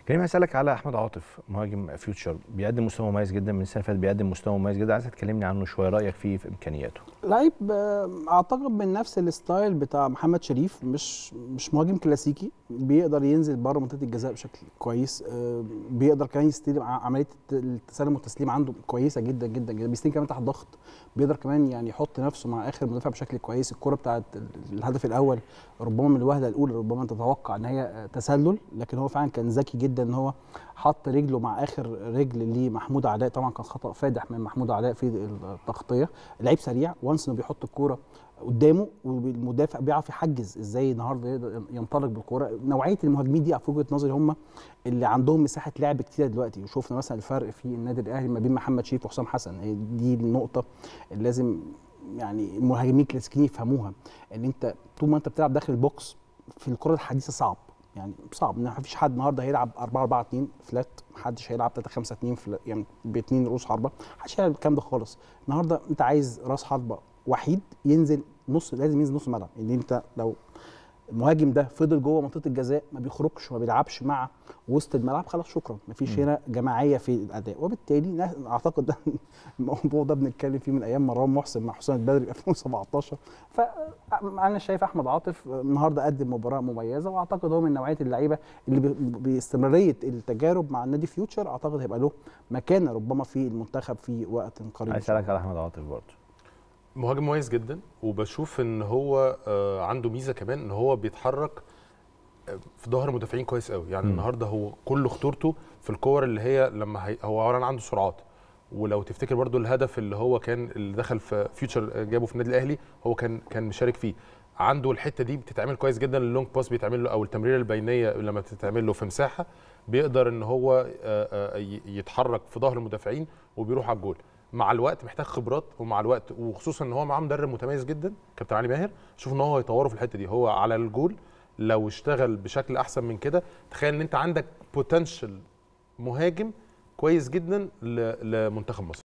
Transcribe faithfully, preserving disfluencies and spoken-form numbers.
كريم، هسألك على احمد عاطف مهاجم فيوتشر، بيقدم مستوى مميز جدا من السنه اللي فاتت، بيقدم مستوى مميز جدا. عايزك تكلمني عنه شويه، رايك فيه في امكانياته. لعيب آه، اعتقد من نفس الستايل بتاع محمد شريف، مش مش مهاجم كلاسيكي، بيقدر ينزل بره منطقه الجزاء بشكل كويس، آه، بيقدر كمان يستلم، عمليه التسلم والتسليم عنده كويسه جدا جدا جدا، بيستلم كمان تحت ضغط، بيقدر كمان يعني يحط نفسه مع اخر مدافع بشكل كويس. الكره بتاعت الهدف الاول ربما من الوهله الاولى ربما تتوقع ان هي تسلل، لكن هو فعلا كان ذكي جدا ان هو حط رجله مع اخر رجل لمحمود علاء. طبعا كان خطا فادح من محمود علاء في التغطيه. لعيب سريع، وانس انه بيحط الكوره قدامه والمدافع بيعرف يحجز ازاي النهارده يقدر ينطلق بالكوره. نوعيه المهاجمين دي في وجهه نظري هم اللي عندهم مساحه لعب كتير دلوقتي. وشوفنا مثلا الفرق في النادي الاهلي ما بين محمد شريف وحسام حسن، دي النقطه اللي لازم يعني المهاجمين الكلاسيكيين يفهموها، ان انت طول ما انت بتلعب داخل البوكس في الكره الحديثه صعب، يعني صعب ان ما فيش حد النهارده هيلعب أربعة أربعة اتنين فلات، ما حدش هيلعب ثلاثة خمسة اتنين فلات يعني باثنين رؤوس حربه، ما حدش هيلعب الكلام ده خالص. النهارده انت عايز راس حربه وحيد ينزل نص، لازم ينزل نص الملعب، ان انت لو المهاجم ده فضل جوه منطقه الجزاء ما بيخرجش وما بيلعبش مع وسط الملعب، خلاص شكرا، ما فيش هنا جماعيه في الاداء. وبالتالي اعتقد ده الموضوع ده بنتكلم فيه من ايام مروان محسن مع حسام البدري ألفين وسبعتاشر. فانا شايف احمد عاطف النهارده قدم مباراه مميزه، واعتقد هو من نوعيه اللعيبه اللي باستمراريه التجارب مع النادي فيوتشر اعتقد هيبقى له مكانه ربما في المنتخب في وقت قريب. عايز اسالك على احمد عاطف برضه. مهاجم مميز جدا، وبشوف ان هو عنده ميزه كمان ان هو بيتحرك في ظهر مدافعين كويس قوي. يعني م. النهارده هو كل خطورته في الكور اللي هي لما هي هو اولا عنده سرعات، ولو تفتكر برضو الهدف اللي هو كان اللي دخل في فيوتشر جابه في النادي الاهلي هو كان كان مشارك فيه، عنده الحته دي بتتعمل كويس جدا. اللونج باس بيتعمل له او التمريره البينيه لما بتتعمل له في مساحه بيقدر ان هو يتحرك في ظهر المدافعين وبيروح على الجول. مع الوقت محتاج خبرات، ومع الوقت وخصوصا ان هو معاه مدرب متميز جدا كابتن علي ماهر، شوف ان هو هيطوره في الحته دي. هو على الجول لو اشتغل بشكل احسن من كده، تخيل ان انت عندك بوتنشال مهاجم كويس جدا لمنتخب مصر.